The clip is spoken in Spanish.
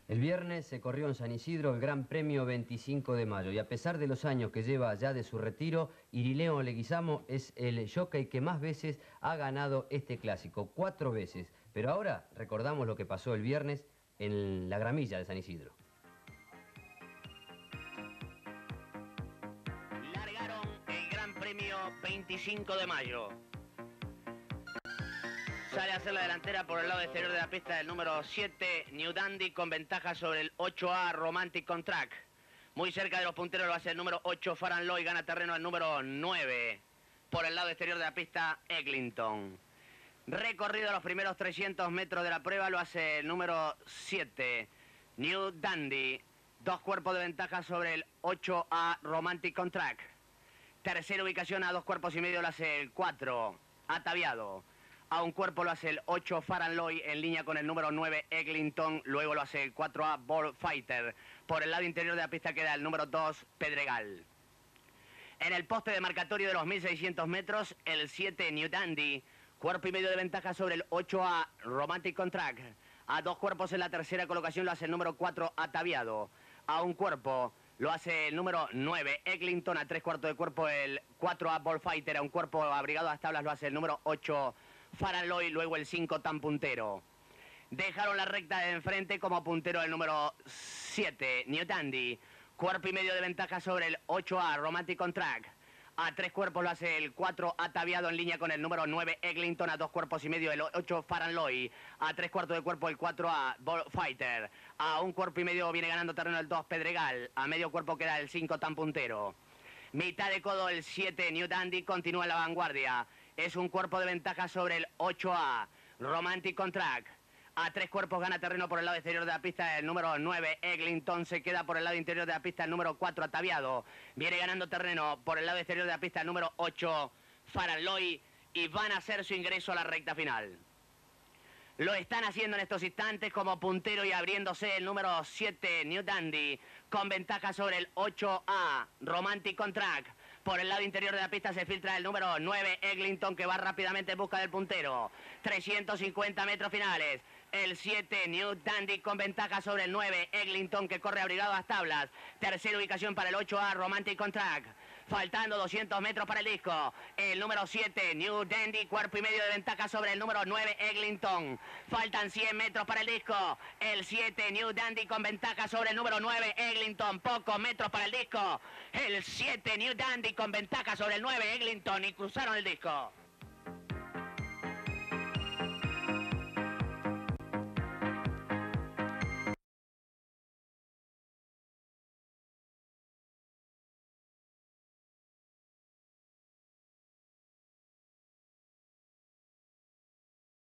El viernes se corrió en San Isidro el Gran Premio 25 de Mayo y a pesar de los años que lleva ya de su retiro, Irileo Leguizamo es el jockey que más veces ha ganado este clásico, 4 veces. Pero ahora recordamos lo que pasó el viernes en la gramilla de San Isidro. Largaron el Gran Premio 25 de Mayo. Sale a hacer la delantera por el lado exterior de la pista el número 7, New Dandy, con ventaja sobre el 8A, Romantic Contract. Muy cerca de los punteros lo hace el número 8, Farhan Loy, gana terreno el número 9. Por el lado exterior de la pista, Eglinton. Recorrido los primeros 300 metros de la prueba lo hace el número 7, New Dandy. 2 cuerpos de ventaja sobre el 8A, Romantic Contract. Tercera ubicación a 2 cuerpos y medio lo hace el 4, Ataviado. A 1 cuerpo lo hace el 8, Farhan Loy, en línea con el número 9, Eglinton. Luego lo hace el 4A, Ball Fighter. Por el lado interior de la pista queda el número 2, Pedregal. En el poste de marcatorio de los 1600 metros, el 7, New Dandy. Cuerpo y medio de ventaja sobre el 8A, Romantic Contract. A 2 cuerpos en la tercera colocación lo hace el número 4, Ataviado. A 1 cuerpo lo hace el número 9, Eglinton. A 3 cuartos de cuerpo el 4A, Ball Fighter. A 1 cuerpo abrigado a tablas lo hace el número 8, Farhan Loy, luego el 5, Tan Puntero. Dejaron la recta de enfrente como puntero el número 7, New Dandy. Cuerpo y medio de ventaja sobre el 8A, Romantic Contract. A 3 cuerpos lo hace el 4, Ataviado, en línea con el número 9, Eglinton. A 2 cuerpos y medio el 8, Farhan Loy. A 3 cuartos de cuerpo el 4A, Ball Fighter. A 1 cuerpo y medio viene ganando terreno el 2, Pedregal. A medio cuerpo queda el 5, Tan Puntero. Mitad de codo el 7, New Dandy, continúa en la vanguardia. Es un cuerpo de ventaja sobre el 8A, Romantic Contract. A 3 cuerpos gana terreno por el lado exterior de la pista el número 9, Eglinton. Se queda por el lado interior de la pista el número 4, Ataviado. Viene ganando terreno por el lado exterior de la pista el número 8, Farhan Loy. Y van a hacer su ingreso a la recta final. Lo están haciendo en estos instantes como puntero y abriéndose el número 7, New Dandy, con ventaja sobre el 8A, Romantic Contract. Por el lado interior de la pista se filtra el número 9, Eglinton, que va rápidamente en busca del puntero. 350 metros finales. El 7, New Dandy, con ventaja sobre el 9, Eglinton, que corre abrigado a tablas. Tercera ubicación para el 8A, Romantic Contract. Faltando 200 metros para el disco. El número 7, New Dandy, cuerpo y medio de ventaja sobre el número 9, Eglinton. Faltan 100 metros para el disco. El 7, New Dandy, con ventaja sobre el número 9, Eglinton. Pocos metros para el disco. El 7, New Dandy, con ventaja sobre el 9, Eglinton, y cruzaron el disco.